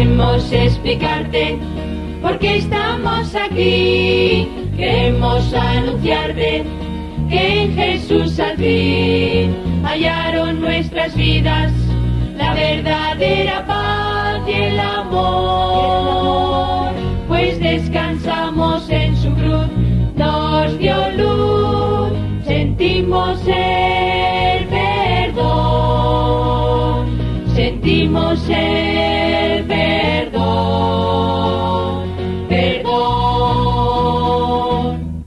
Queremos explicarte por qué estamos aquí. Queremos anunciarte que en Jesús al fin hallaron nuestras vidas la verdadera paz y el amor. Pues descansamos en su cruz, nos dio luz, sentimos el perdón, sentimos el perdón, perdón.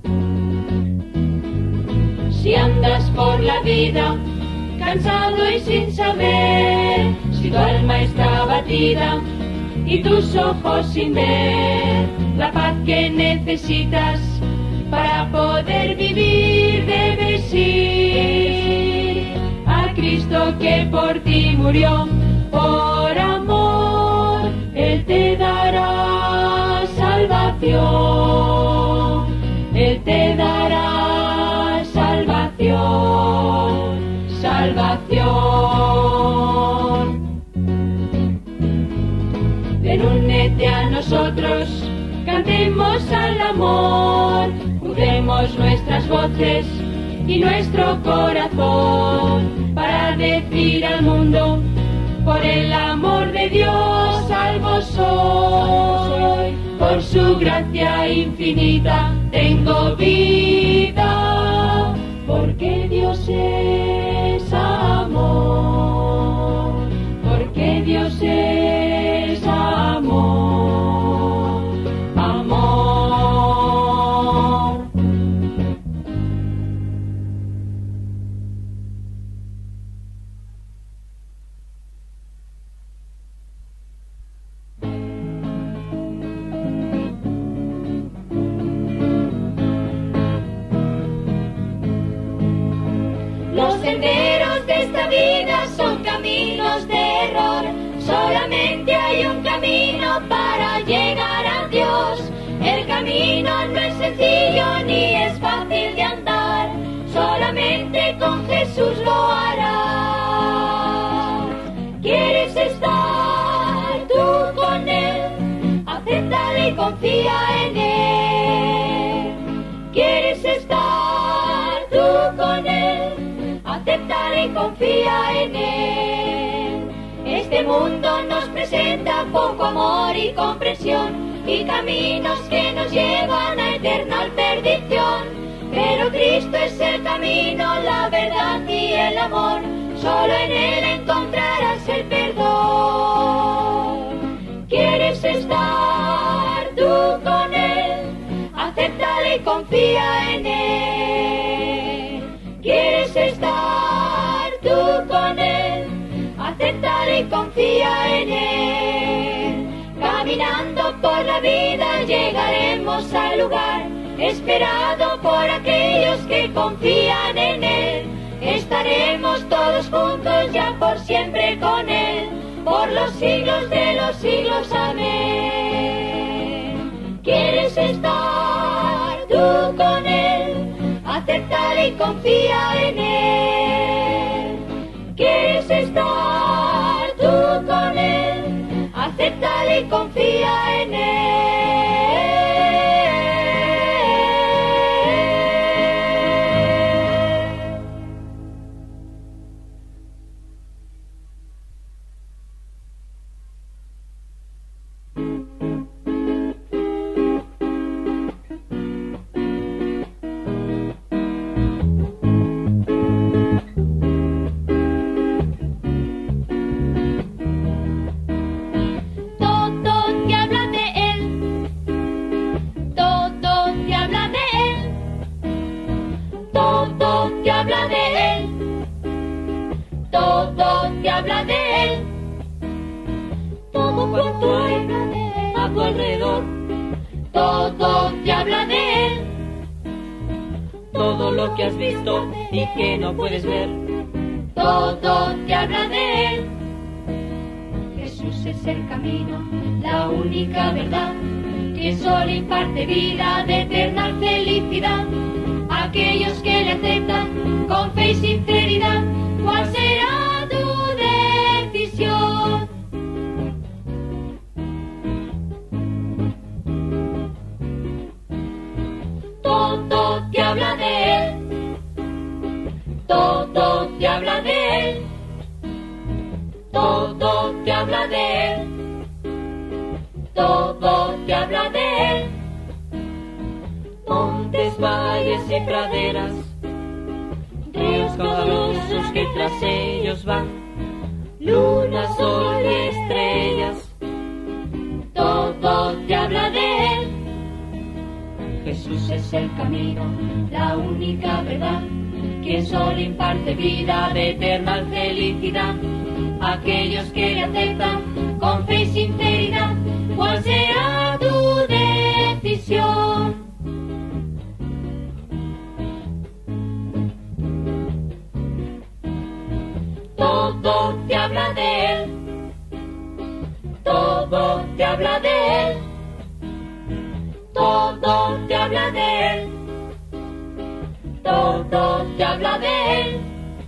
Si andas por la vida cansado y sin saber, si tu alma está abatida y tus ojos sin ver la paz que necesitas para poder vivir, debes ir a Cristo que por ti murió, por amor, Él te dará salvación, Él te dará salvación, salvación. Ven, únete a nosotros, cantemos al amor, juntemos nuestras voces y nuestro corazón para decir al mundo: por el amor de Dios salvo soy, por su gracia infinita tengo vida, porque Dios es amor, porque Dios es amor, amor. Los senderos de esta vida son caminos de error. Solamente hay un camino para llegar a Dios. El camino no es sencillo ni es fácil de andar. Solamente con Jesús lo harás. ¿Quieres estar tú con Él? Acéptale y confía en Él. ¿Quieres estar tú con Él? Acéptale y confía en Él. Este mundo nos presenta poco amor y comprensión y caminos que nos llevan a eterna perdición. Pero Cristo es el camino, la verdad y el amor. Solo en Él encontrarás el perdón. ¿Quieres estar tú con Él? Acéptale y confía en Él. ¿Quieres estar tú con Él? Acéptale y confía en Él. Caminando por la vida llegaremos al lugar esperado por aquellos que confían en Él. Estaremos todos juntos ya por siempre con Él, por los siglos de los siglos. Amén. ¿Quieres estar tú con Él? Acéptale y confía en Él. ¿Quieres estar tú con Él? Acéptale y confía en Él. Todo te habla de Él. Todo lo que has visto y que no puedes ver. Todo te habla de Él. Jesús es el camino, la única verdad, que solo imparte vida de eterna felicidad. Aquellos que le aceptan con fe y sinceridad, ¿cuál será tu decisión? te habla de Él, todo te habla de Él. Montes, valles y praderas, ríos caudalosos que tras ellos van, luna, sol y estrellas, todo te habla de Él. Jesús es el camino, la única verdad, quien solo imparte vida de eterna felicidad. Aquellos que le aceptan con fe y sinceridad, ¿cuál será tu decisión? Todo te habla de Él, todo te habla de Él, todo te habla de Él, todo te habla de Él.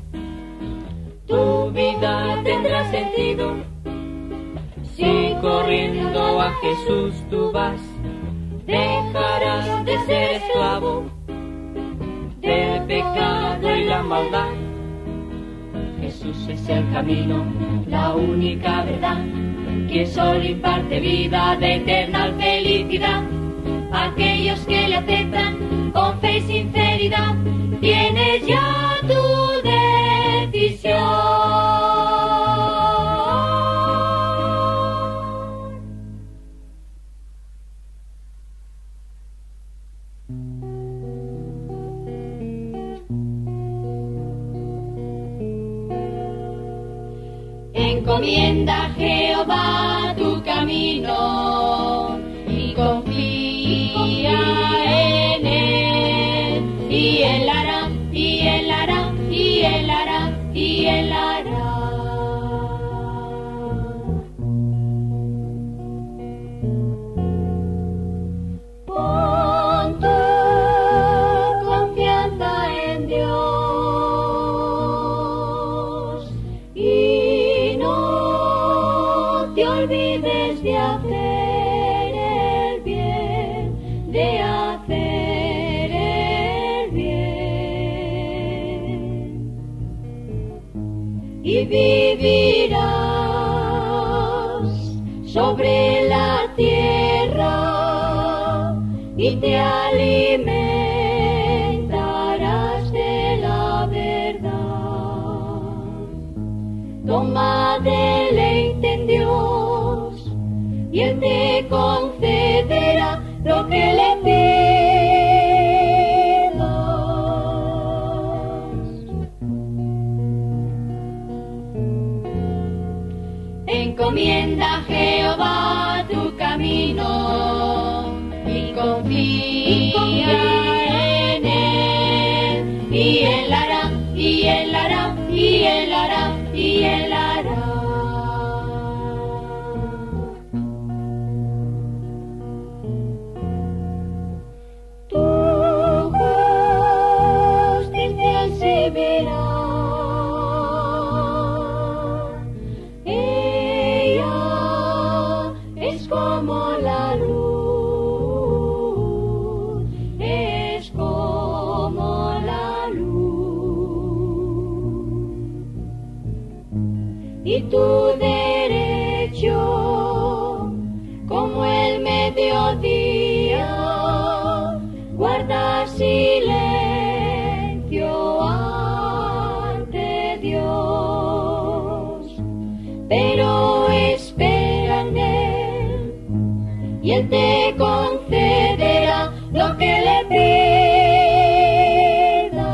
Tu vida tendrá sentido si corriendo a Jesús tú vas. Dejarás de ser esclavo del pecado y la maldad. Jesús es el camino, la única verdad, que solo imparte vida de eterna felicidad. Aquellos que le aceptan con fe y sinceridad, tienes ya tu decisión. Encomienda a Jehová tu camino y confía en Él, y Él hará, y Él hará, y Él hará, y Él hará. Pon tu confianza en Dios y no te olvides de hacer el bien, de hacer el bien, y vivirás sobre la tierra y te alimentarás de la verdad. Toma deleite en Dios y Él te concederá lo que le pidas. Encomienda a Jehová tu camino y confía en Él, y Él hará, y Él hará, y Él hará, y Él hará. Tu justicia se verá, ella es como la luz, es como la luz, y tu derecho como el mediodía, guarda silencio ante Dios, pero espera en Él y Él te concederá lo que le pidas.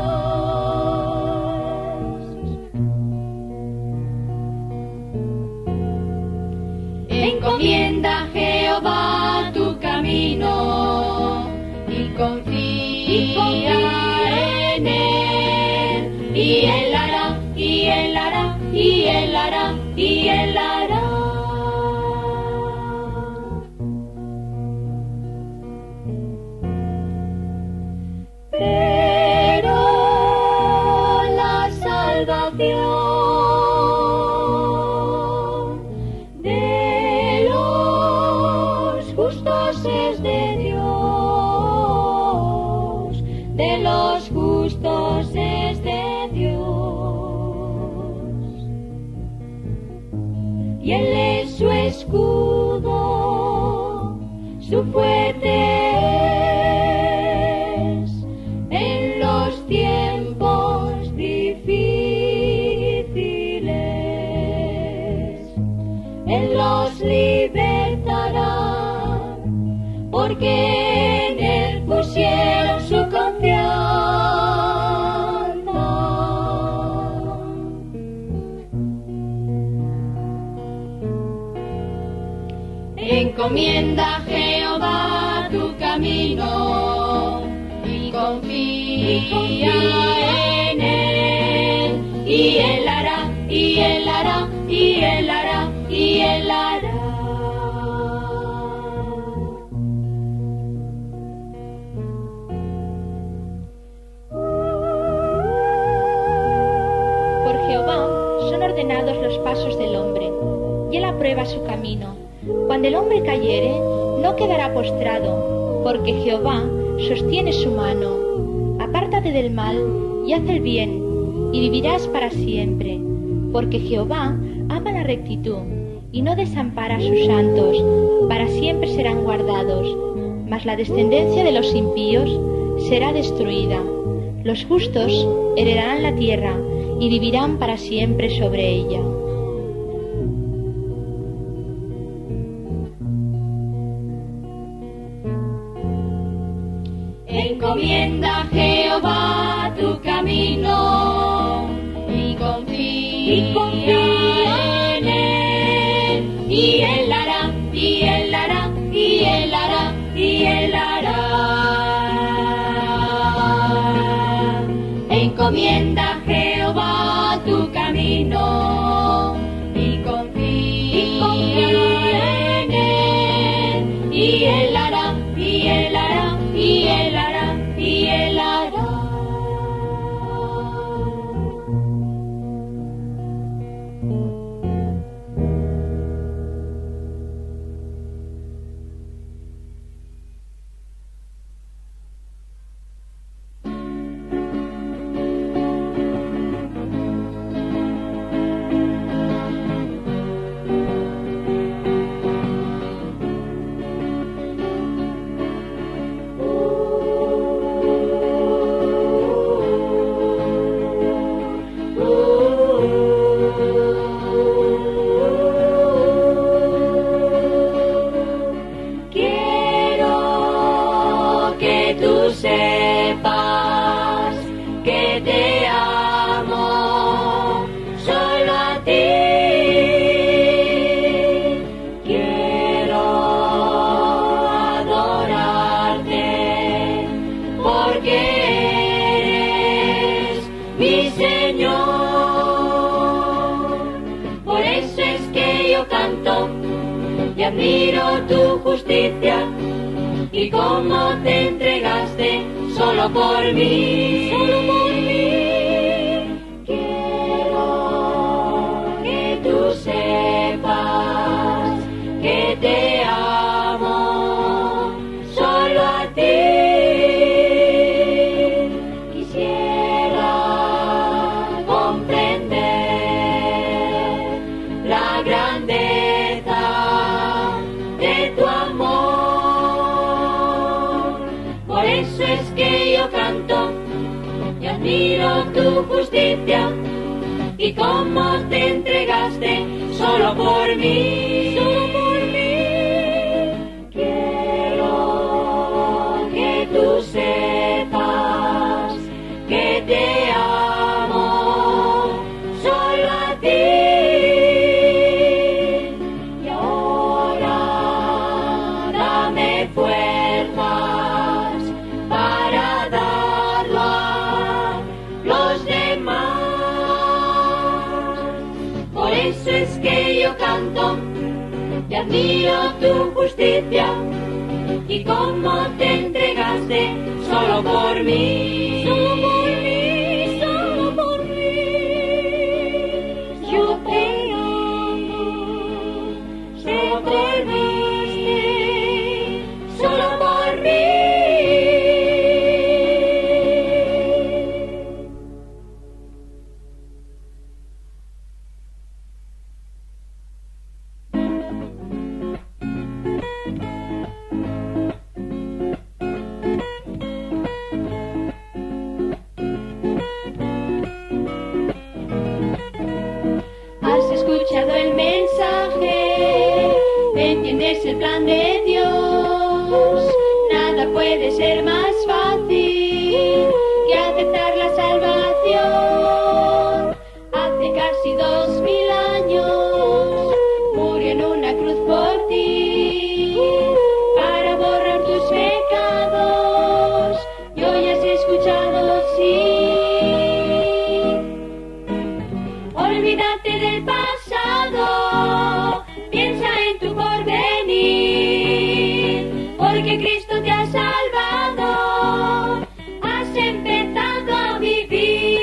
Encomienda a Jehová tu camino y confía en Él, y Él hará, y Él hará, y Él hará, y Él hará. Pero la salvación de los justos es de Dios, de los justos es de Dios. escudo, su fuerte es en los tiempos difíciles. Él los libertará, porque en Él pusieron su confianza. Encomienda a Jehová tu camino y confía en Él, y Él hará, y Él hará, y Él hará, y Él hará. Por Jehová son ordenados los pasos del hombre, y Él aprueba su camino. Cuando el hombre cayere, no quedará postrado, porque Jehová sostiene su mano. Apártate del mal y haz el bien, y vivirás para siempre, porque Jehová ama la rectitud, y no desampara a sus santos, para siempre serán guardados. Mas la descendencia de los impíos será destruida. Los justos heredarán la tierra, y vivirán para siempre sobre ella. Encomienda a Jehová tu camino y confía en Él, y Él hará, y Él hará, y Él hará, y Él hará. Encomienda a Jehová tu camino y confía en Él, y Él hará, y Él hará, y Él hará, y Él hará. Sepas que te amo solo a ti. Quiero adorarte porque eres mi Señor. Por eso es que yo canto y admiro tu justicia. Y cómo te entregaste solo por mí, solo por mí. Quiero que tú sepas que te amo solo a ti. Quisiera comprender la grandeza de tu amor. Por eso es que yo canto y admiro tu justicia y cómo te entregaste solo por mí, solo por mí. Quiero que tú sepas que te amo solo a ti. Y ahora dame fuerzas para darlo a los demás. Por eso es que yo canto y admiro tu justicia y cómo te entregaste solo por mí, solo por mí, solo por mí. Yo te amo, solo por mí, solo por mí. es el plan de Dios. Nada puede ser más fácil que aceptar la salvación. Hace casi 2000 años murió en una cruz por ti, para borrar tus pecados, y hoy has escuchado sí. Olvídate del pasado, piensa en tu porvenir, porque Cristo te ha salvado, has empezado a vivir.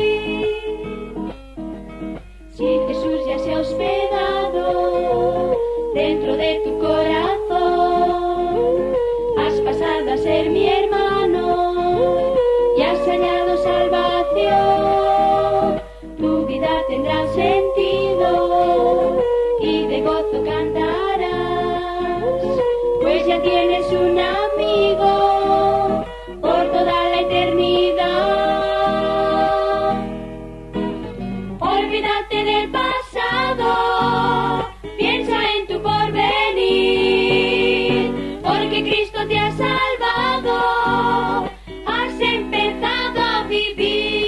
Si Jesús ya se ha hospedado dentro de tu corazón, has pasado a ser mi hermano y has hallado salvación. Tu vida tendrá sentido y de gozo cantarás, pues ya tienes un amigo por toda la eternidad. Olvídate del pasado, piensa en tu porvenir, porque Cristo te ha salvado, has empezado a vivir.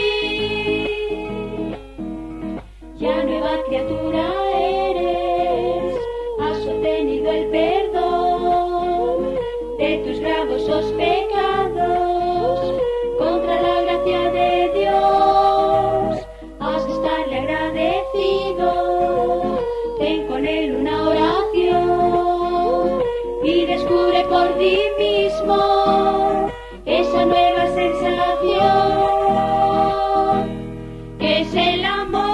Ya nueva criatura eres, has obtenido el perdón de tus gravosos pecados, contra la gracia de Dios has de estarle agradecido. Ten con él una oración y descubre por ti mismo esa nueva sensación que es el amor.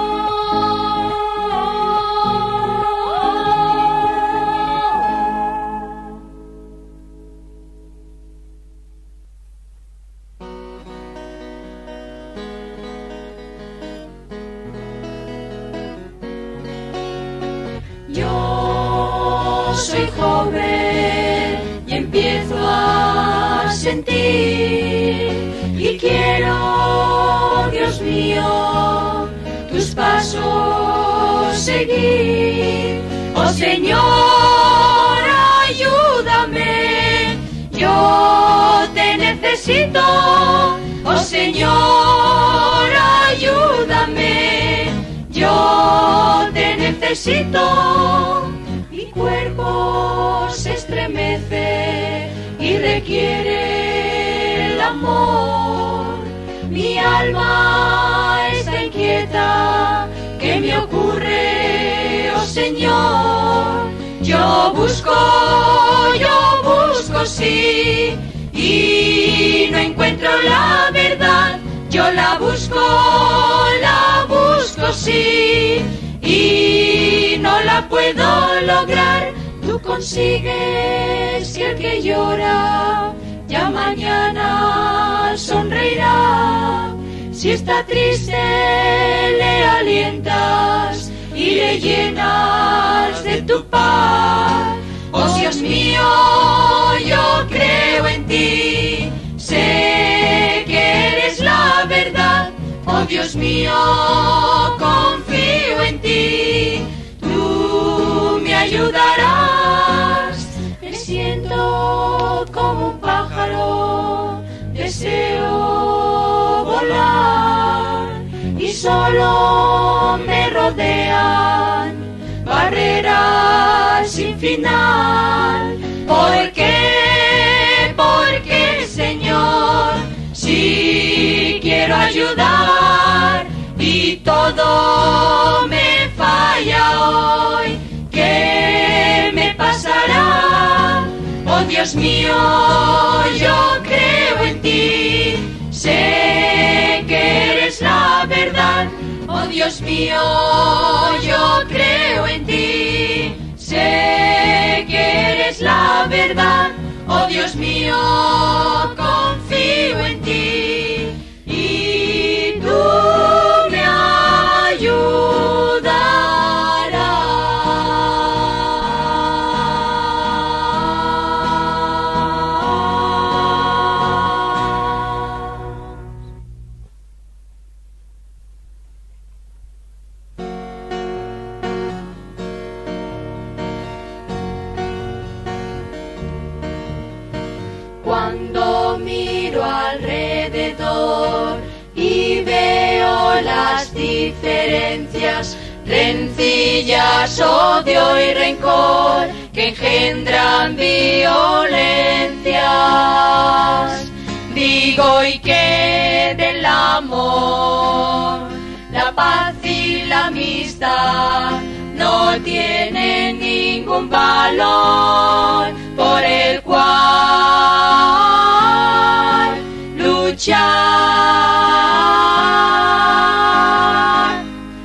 Yo soy joven y empiezo a sentir y quiero, Dios mío, tus pasos seguir. Oh Señor, ayúdame, yo te necesito. Oh Señor, ayúdame, yo te necesito. Mi cuerpo se estremece y requiere el amor. Mi alma está inquieta, ¿qué me ocurre, oh Señor? Yo busco sí, y no encuentro la verdad. Yo la busco sí, y no la puedo lograr. Tú consigues que el que llora ya mañana sonreirá. Si está triste le alientas y le llenas de tu paz. Oh Dios mío, yo creo en ti, sé que eres la verdad. Oh Dios mío, confío en ti, tú me ayudarás. Me siento como un pájaro, deseo volar, y solo me rodean barreras sin final. ¿Por qué? Porque Señor, si quiero ayudar y todo me falla hoy, ¿qué me pasará? Oh Dios mío, yo creo en ti, sé que eres la verdad. Oh Dios mío, yo creo en ti, sé que eres la verdad. Oh Dios mío, confío en ti, y tú me ayudarás. diferencias, rencillas, odio y rencor que engendran violencias. Digo y que del amor, la paz y la amistad no tienen ningún valor por el cual luchar.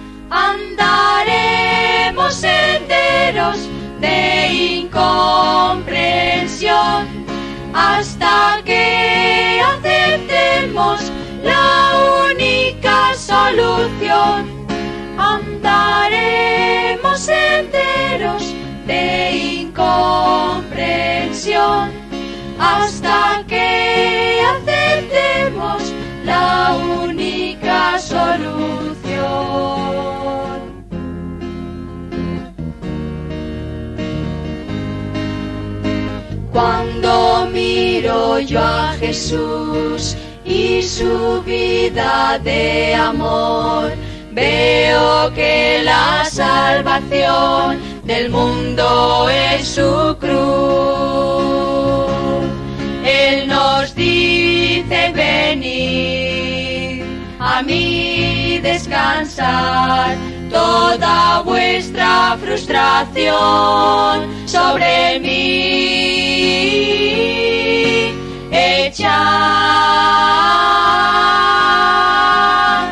Andaremos senderos de incomprensión hasta que aceptemos la única solución. Andaremos senderos de incomprensión hasta que aceptemos la única solución. Cuando miro yo a Jesús y su vida de amor, veo que la salvación del mundo es su cruz. Él nos dice: venid a mí, descansar toda vuestra frustración sobre mí echar.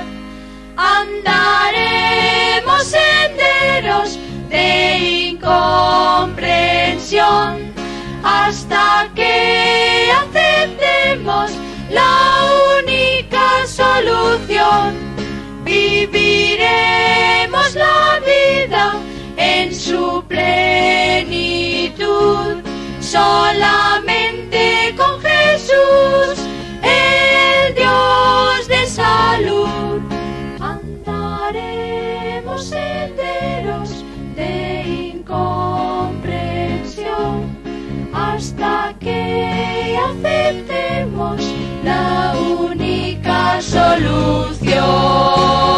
Andaremos senderos de incomprensión hasta que aceptemos la única solución. Viviremos la vida en su plenitud, solamente con Jesús, el Dios de salud. Andaremos senderos de incomprensión hasta que aceptemos la única solución.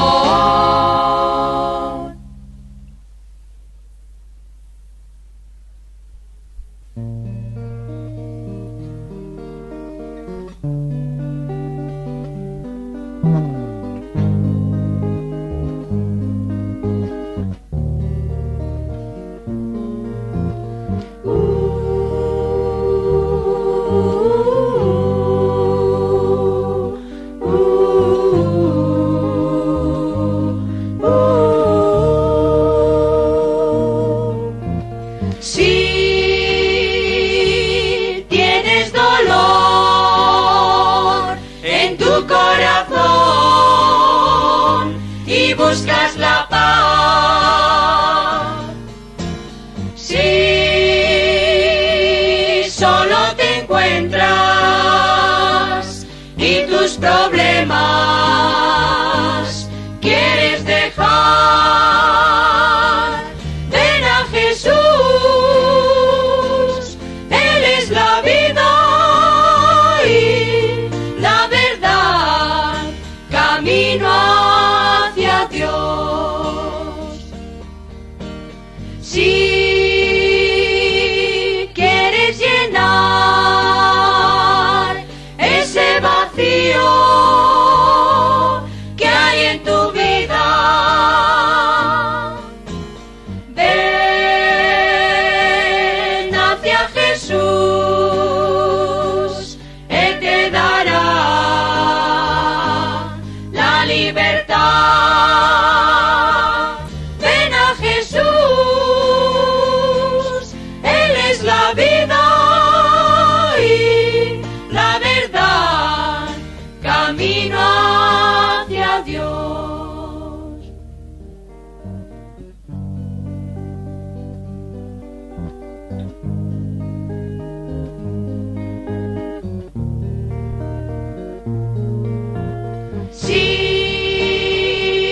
Buscas la paz. Si solo te encuentras y tus problemas quieres dejar, ven a Jesús. Él es la vida y la verdad, camino hacia Dios. Si quieres llenar ese vacío que hay en tu vida, ven hacia Jesús. Él te dará la libertad. La vida y la verdad, camino hacia Dios. Si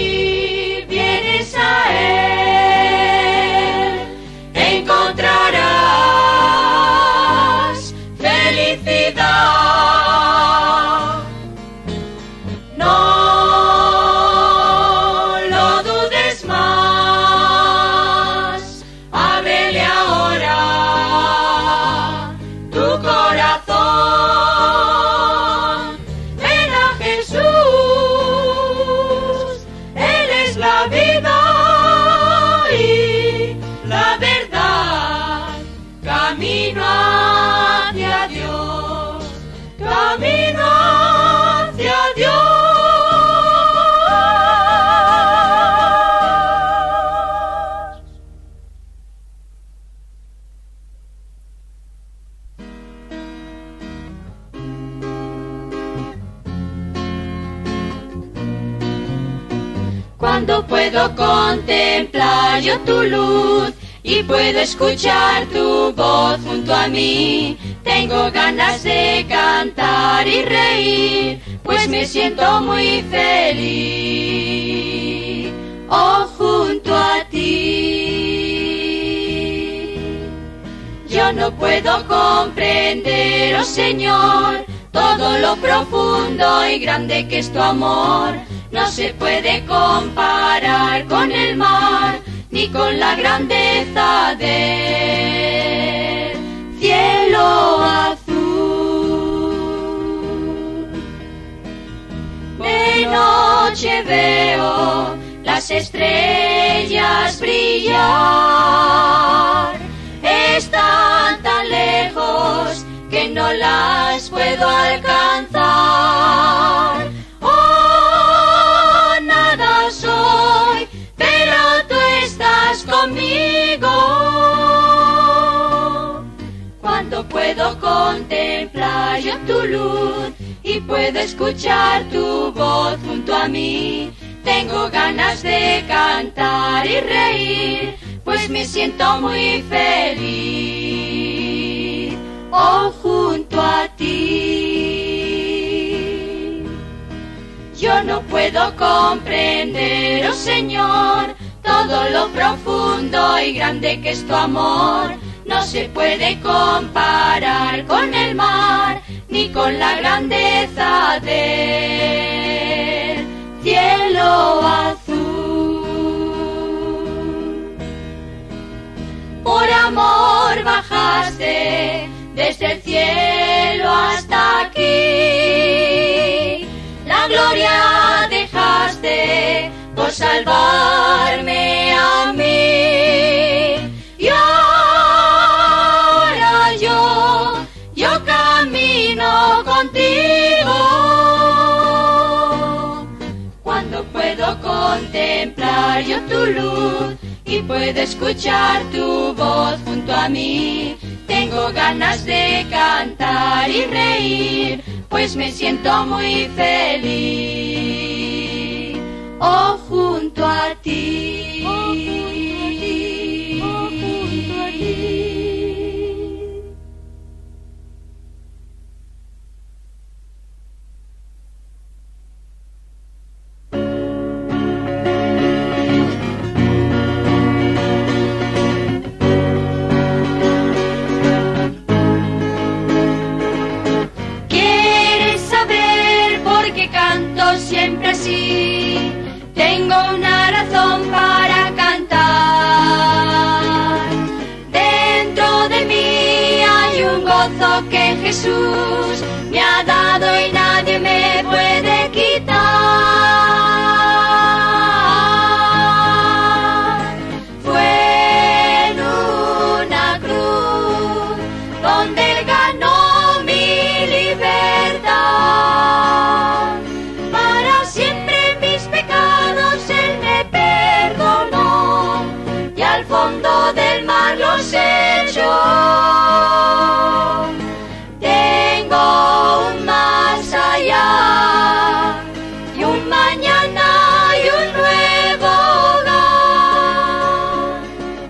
Cuando puedo contemplar yo tu luz y puedo escuchar tu voz junto a mí, tengo ganas de cantar y reír, pues me siento muy feliz, oh, junto a ti. Yo no puedo comprender, oh Señor, todo lo profundo y grande que es tu amor. No se puede comparar con el mar, ni con la grandeza del cielo azul. De noche veo las estrellas brillar, están tan lejos que no las puedo alcanzar. Oh, nada soy, pero tú estás conmigo. Cuando puedo contemplar yo tu luz y puedo escuchar tu voz junto a mí, tengo ganas de cantar y reír, pues me siento muy feliz, oh, junto a ti. Yo no puedo comprender, oh Señor, todo lo profundo y grande que es tu amor. No se puede comparar con el mar, ni con la grandeza del cielo azul. Por amor bajaste desde el cielo hasta aquí, la gloria dejaste por salvarme a mí. Y ahora yo camino contigo. Cuando puedo contemplar yo tu luz y puedo escuchar tu voz junto a mí, tengo ganas de cantar y reír, pues me siento muy feliz, oh, junto a ti, oh, junto a ti. Siempre así, tengo una razón para cantar. Dentro de mí hay un gozo que Jesús me ha dado y nadie me puede quitar. Fue en una cruz donde Él ganó mi libertad. Fondo del mar los echó. Tengo un más allá y un mañana y un nuevo hogar.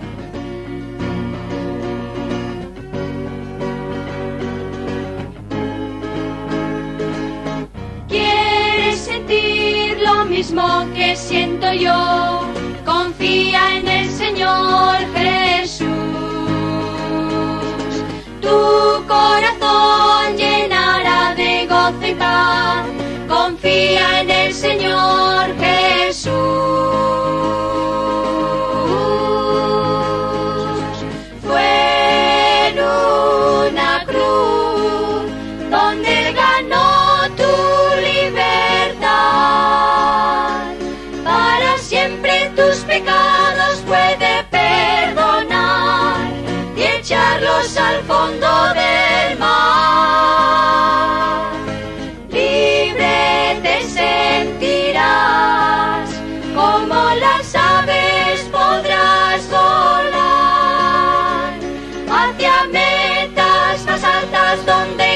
¿Quieres sentir lo mismo que siento yo? Confía en el Señor Jesús. Tu corazón llenará de gozo y paz. Confía en el Señor Jesús. Fue en una cruz donde Él ganó tu libertad. Para siempre tus pecados puede perdonar y echarlos al fondo del mar. Libre te sentirás, como las aves podrás volar hacia metas más altas donde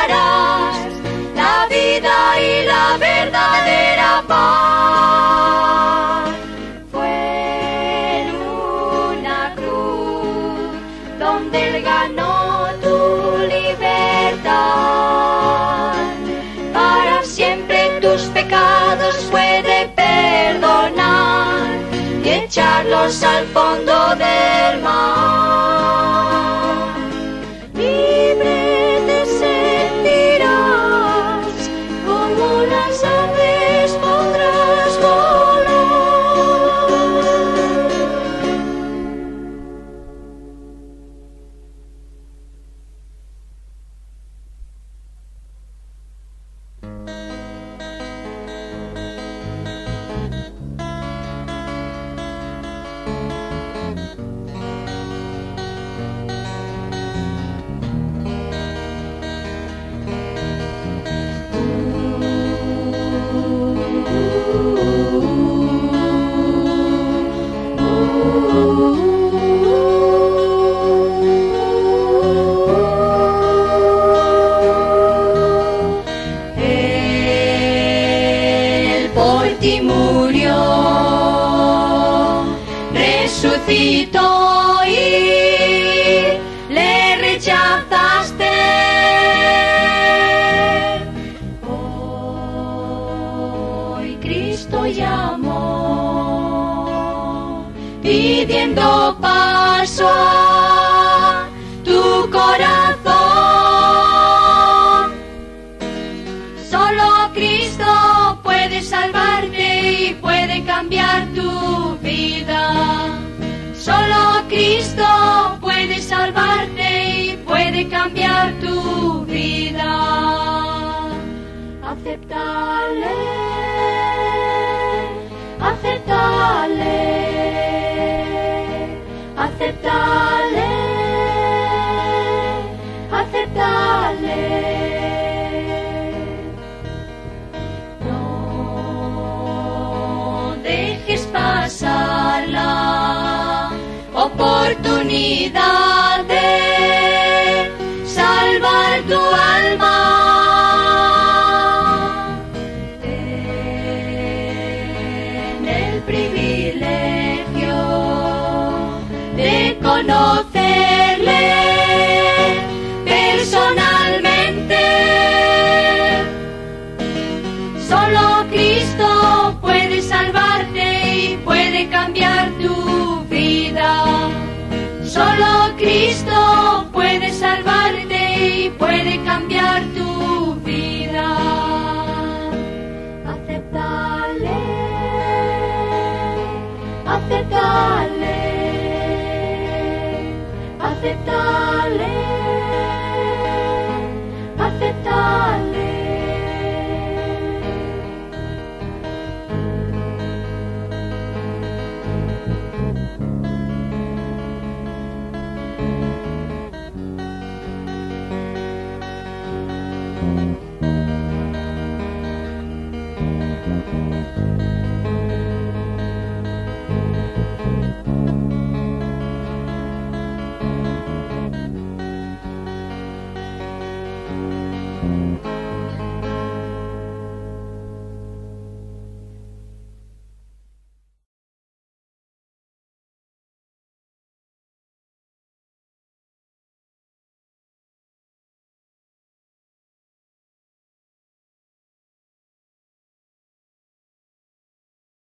encontrarás la vida y la verdadera paz. echarlos al fondo del mar. Libre te sentirás, como las aves podrás volar. Él por ti murió, resucitó y le rechazaste. Hoy Cristo llamó, pidiendo paso a tu corazón. Solo Cristo puede salvarte y puede cambiar tu vida. Solo Cristo puede salvarte y puede cambiar tu vida. Acéptale, acéptale, acéptale, acéptale. No dejes pasar la oportunidad de salvar tu alma. Ten el privilegio de conocerle personalmente. Solo Cristo puede salvarte y puede cambiar tu vida. Solo Cristo puede salvarte y puede cambiar tu vida. Acéptale, acéptale, acéptale, acéptale.